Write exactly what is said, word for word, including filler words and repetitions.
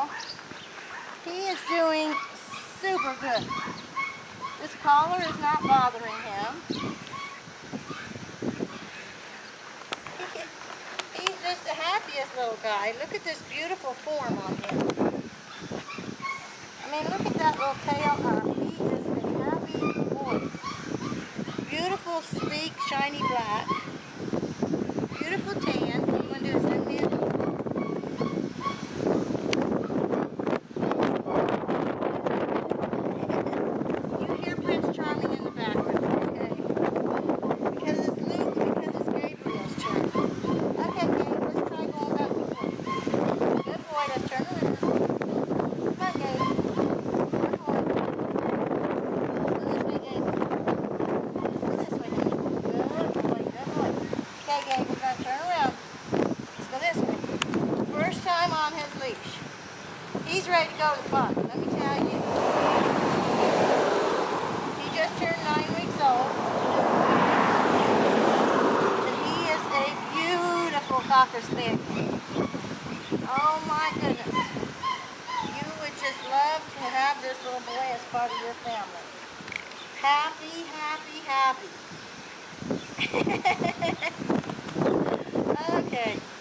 now. He is doing super good. This collar is not bothering him. He, he's just the happiest little guy. Look at this beautiful form on him. I mean, look at that little tail. Uh, he is a happy boy. Beautiful, sleek, shiny black. Beautiful tan. You want to do a zoom in? You hear Prince Charming in the background, okay? Because it's Luke, because it's Gabriel's turn. Okay, Gabe, let's try going back and forth. Good boy, let's turn around. Come on, Gabe. Good boy. Go this way, Gabe. Go this way, honey. Good boy, good boy. Okay, Gabe, we're going to turn around. Let's go this way. First time on his leash. He's ready to go to the park, let me tell you. He just turned nine weeks old. And he is a beautiful Cocker Spaniel. Oh my goodness. You would just love to have this little boy as part of your family. Happy, happy, happy. Okay.